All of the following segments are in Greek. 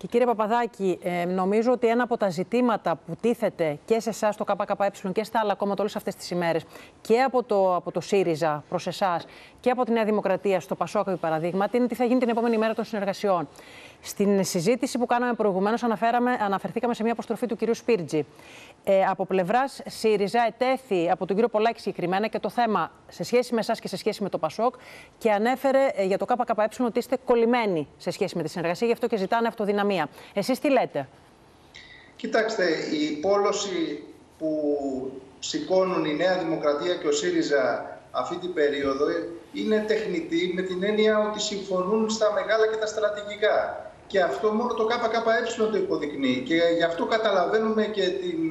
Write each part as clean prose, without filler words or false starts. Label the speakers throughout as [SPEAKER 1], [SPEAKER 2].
[SPEAKER 1] Και κύριε Παπαδάκη, νομίζω ότι ένα από τα ζητήματα που τίθεται και σε εσάς το ΚΚΕ και στα άλλα κόμματα όλες αυτές τις ημέρες και από το ΣΥΡΙΖΑ προς εσάς και από τη Νέα Δημοκρατία στο ΠΑΣΟΚ, παραδείγματι, είναι τι θα γίνει την επόμενη μέρα των συνεργασιών. Στην συζήτηση που κάναμε προηγουμένως αναφερθήκαμε σε μια αποστροφή του κυρίου Σπίρτζη. Από πλευράς ΣΥΡΙΖΑ ετέθη από τον κύριο Πολάκη συγκεκριμένα και το θέμα σε σχέση με εσάς και σε σχέση με το ΠΑΣΟΚ και ανέφερε για το ΚΚΕ ότι είστε κολλημένοι σε σχέση με τη συνεργασία, γι' αυτό και ζητάνε αυτοδυναμία. Εσείς τι λέτε?
[SPEAKER 2] Κοιτάξτε, η πόλωση που σηκώνουν η Νέα Δημοκρατία και ο ΣΥΡΙΖΑ αυτή την περίοδο είναι τεχνητή, με την έννοια ότι συμφωνούν στα μεγάλα και τα στρατηγικά. Και αυτό μόνο το ΚΚΕ το υποδεικνύει. Και γι' αυτό καταλαβαίνουμε και την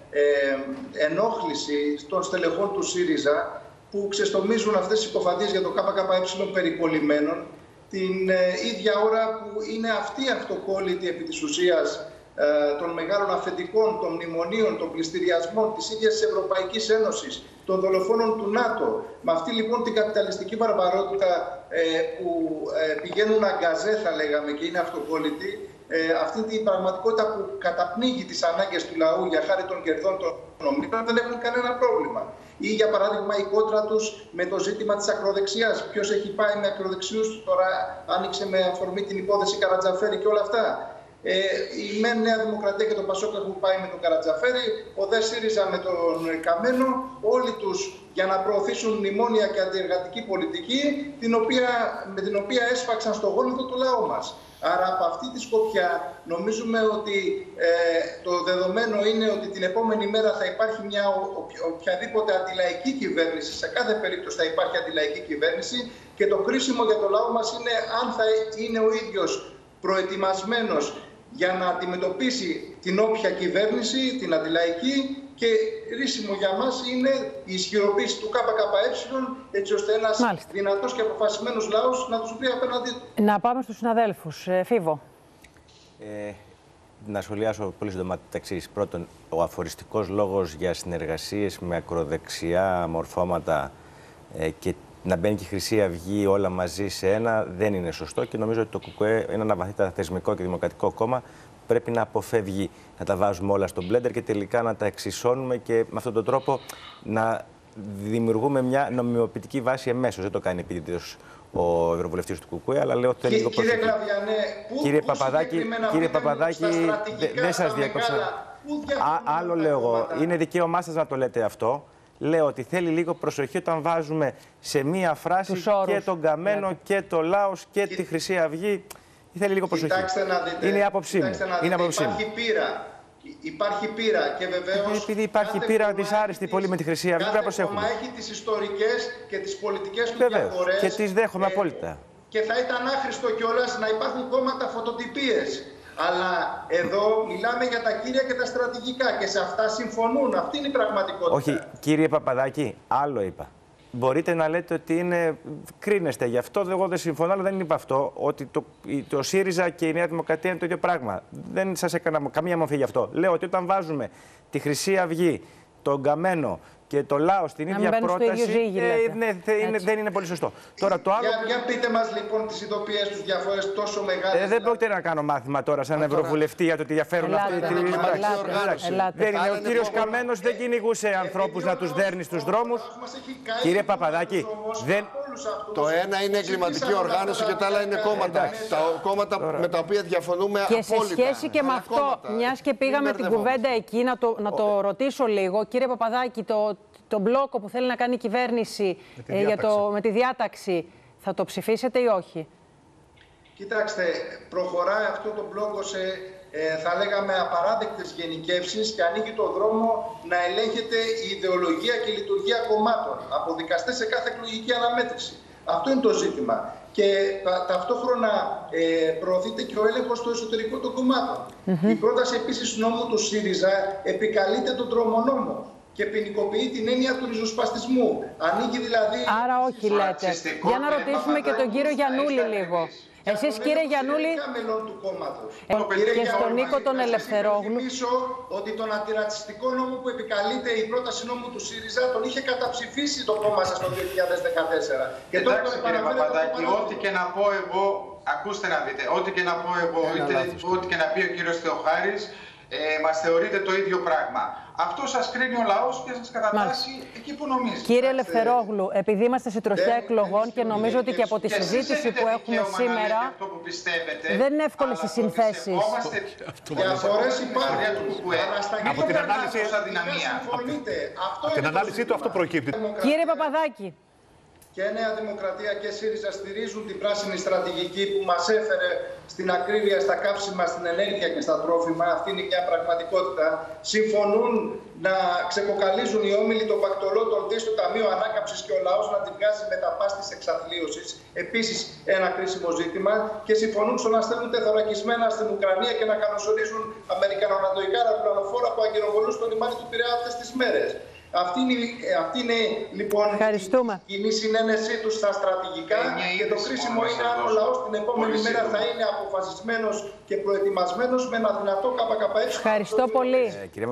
[SPEAKER 2] ενόχληση των στελεχών του ΣΥΡΙΖΑ που ξεστομίζουν αυτές τις υποφαντίες για το ΚΚΕ περικολλημένων την ίδια ώρα που είναι αυτοί αυτοκόλλητοι επί της ουσίας των μεγάλων αφεντικών, των μνημονίων, των πληστηριασμών της ίδιας της Ευρωπαϊκής Ένωσης, των δολοφόνων του ΝΑΤΟ. Με αυτή λοιπόν την καπιταλιστική βαρβαρότητα που πηγαίνουν αγκαζέ, θα λέγαμε, και είναι αυτοκόλλητοι, αυτή την πραγματικότητα που καταπνίγει τις ανάγκες του λαού για χάρη των κερδών των ομίλων, δεν έχουν κανένα πρόβλημα. Ή για παράδειγμα η κόντρα τους με το ζήτημα της ακροδεξιάς. Ποιος έχει πάει με ακροδεξιούς, τώρα άνοιξε με αφορμή την υπόθεση Καρατζαφέρη και όλα αυτά. Η Νέα Δημοκρατία και το ΠΑΣΟΚ έχουν πάει με τον Καρατζαφέρη, ο ΔΕ ΣΥΡΙΖΑ με τον Καμένο, όλοι τους για να προωθήσουν μνημόνια και αντιεργατική πολιτική, με την οποία έσφαξαν στο γόνατο το λαό μας. Άρα από αυτή τη σκοπιά νομίζουμε ότι το δεδομένο είναι ότι την επόμενη μέρα θα υπάρχει μια οποιαδήποτε αντιλαϊκή κυβέρνηση, σε κάθε περίπτωση θα υπάρχει αντιλαϊκή κυβέρνηση και το κρίσιμο για το λαό μας είναι αν θα είναι ο ίδιος προετοιμασμένος για να αντιμετωπίσει την όποια κυβέρνηση, την αντιλαϊκή, και ρίσιμο για μας είναι η ισχυροποίηση του ΚΚΕ, έτσι ώστε ένας δυνατός και αποφασισμένος λαός να τους βρει απέναντί του.
[SPEAKER 1] Να πάμε στους συναδέλφους. Φίβο.
[SPEAKER 3] Να σχολιάσω πολύ σύντομα τα εξής. Πρώτον, ο αφοριστικός λόγος για συνεργασίες με ακροδεξιά μορφώματα και να μπαίνει και η Χρυσή Αυγή όλα μαζί σε ένα δεν είναι σωστό και νομίζω ότι το ΚΚΕ είναι ένα βαθύτερα θεσμικό και δημοκρατικό κόμμα. Πρέπει να αποφεύγει να τα βάζουμε όλα στο μπλέντερ και τελικά να τα εξισώνουμε και με αυτόν τον τρόπο να δημιουργούμε μια νομιμοποιητική βάση εμέσως. Δεν το κάνει επίτηδες ο Ευρωβουλευτής του ΚΚΕ, αλλά λέω ότι θέλει λίγο προσοχή. Κύριε Παπαδάκη, δεν σας διέκοψα. Άλλο λέω εγώ. Είναι δικαίωμά σας να το λέτε αυτό. Λέω ότι θέλει λίγο προσοχή όταν βάζουμε σε μία φράση και τον Καμένο και το Λάος και τη Χρυσή Αυγή. Θέλει λίγο προσοχή. Είναι η άποψή μου.
[SPEAKER 2] Υπάρχει πείρα και βεβαίως.
[SPEAKER 3] Επειδή υπάρχει πείρα δυσάρεστη πολύ με τη Χρυσή Αυγή, πρέπει να προσέχουμε.
[SPEAKER 2] Κάθε κόμμα έχει τις ιστορικές και τις πολιτικές του διαφορές.
[SPEAKER 3] Και τις δέχομαι απόλυτα.
[SPEAKER 2] Και θα ήταν άχρηστο κιόλας να υπάρχουν κόμματα φωτοτυπίες. Αλλά εδώ μιλάμε για τα κύρια και τα στρατηγικά και σε αυτά συμφωνούν. Αυτή είναι η πραγματικότητα.
[SPEAKER 3] Όχι, κύριε Παπαδάκη, άλλο είπα. Μπορείτε να λέτε ότι κρίνεστε γι' αυτό. Εγώ δεν συμφωνώ, αλλά δεν είπα αυτό. Ότι το ΣΥΡΙΖΑ και η Νέα Δημοκρατία είναι το ίδιο πράγμα. Δεν σας έκανα καμία μορφή γι' αυτό. Λέω ότι όταν βάζουμε τη Χρυσή Αυγή, τον Καμένο και το Λάος στην ίδια πρόταση, δεν είναι πολύ σωστό. Τώρα, το άλλο...
[SPEAKER 2] Για πείτε μας λοιπόν τις ειδοποιίες τους διαφορές τόσο μεγάλες.
[SPEAKER 3] Δεν πρόκειται να κάνω μάθημα τώρα σαν Ευρωβουλευτή για το ότι διαφέρουν αυτοί οι τρεις. Ο κύριος Καμένος δεν κυνηγούσε ανθρώπους να τους δέρνει στους δρόμους. Κύριε Παπαδάκη,
[SPEAKER 4] το ένα είναι εγκληματική οργάνωση και τα άλλα είναι κόμματα. Τα κόμματα με τα οποία διαφωνούμε απόλυτα. Και
[SPEAKER 1] σε σχέση και με αυτό, μιας και πήγαμε την κουβέντα εκεί, να το ρωτήσω λίγο. Κύριε Παπαδάκη, το μπλόκο που θέλει να κάνει η κυβέρνηση με τη διάταξη, θα το ψηφίσετε ή όχι?
[SPEAKER 2] Κοιτάξτε, προχωράει αυτό το μπλόκο σε, θα λέγαμε, απαράδεκτες γενικεύσεις και ανοίγει το δρόμο να ελέγχεται η ιδεολογία και η λειτουργία κομμάτων από δικαστές σε κάθε εκλογική αναμέτρηση. Αυτό είναι το ζήτημα. Και ταυτόχρονα προωθείται και ο έλεγχος στο εσωτερικό των κομμάτων. Η πρόταση επίσης νόμου του ΣΥΡΙΖΑ επικαλείται τον τρομονόμο και ποινικοποιεί την έννοια του ριζοσπαστισμού. Ανοίγει δηλαδή...
[SPEAKER 1] Άρα όχι λέτε. Για να ρωτήσουμε και τον κύριο Γιαννούλη λίγο. Εσείς, κύριε Γιαννούλη, και στον Νίκο τον Ελευθερόγλου,
[SPEAKER 2] να θυμίσω ότι τον αντιρατσιστικό νόμο που επικαλείται η πρόταση νόμου του ΣΥΡΙΖΑ τον είχε καταψηφίσει το κόμμα σας το 2014.
[SPEAKER 5] Και τότε κύριε Παπαδάκη, ό,τι και να πω εγώ, ακούστε να δείτε, ό,τι και να πω εγώ, ό,τι και να πει ο κύριος Θεοχάρης, μας θεωρείτε το ίδιο πράγμα. Αυτό σας κρίνει ο λαός και σας κατατάσσει εκεί που νομίζει.
[SPEAKER 1] Κύριε Ελευθερόγλου, επειδή είμαστε σε τροχιά εκλογών και νομίζω ότι και από τη συζήτηση που έχουμε σήμερα δεν είναι εύκολες οι συνθέσεις.
[SPEAKER 2] Διαφορές υπάρχουν.
[SPEAKER 6] Από την ανάλυση του αυτό προκύπτει.
[SPEAKER 1] Κύριε Παπαδάκη.
[SPEAKER 2] Και Νέα Δημοκρατία και ΣΥΡΙΖΑ στηρίζουν την πράσινη στρατηγική που μας έφερε στην ακρίβεια στα καύσιμα, στην ενέργεια και στα τρόφιμα. Αυτή είναι μια πραγματικότητα. Συμφωνούν να ξεκοκαλίζουν οι όμιλοι των Πακτολώτων στο Ταμείο Ανάκαμψης και ο λαός να την βγάζει με τα πας της εξαθλίωσης. Επίσης ένα κρίσιμο ζήτημα. Και συμφωνούν στο να στέλνουν τεθωρακισμένα στην Ουκρανία και να καλωσορίζουν αμερικανονατοϊκά αεροπλανοφόρα που αγκυροβολούν στο λιμάνι του Πειραιά αυτές τις μέρες. Αυτή είναι λοιπόν η κοινή συνένεσή τους στα στρατηγικά και το κρίσιμο είναι αν ο λαός την επόμενη μέρα θα είναι αποφασισμένος και προετοιμασμένος με ένα δυνατό ΚΚΕ.
[SPEAKER 1] Ευχαριστώ πολύ.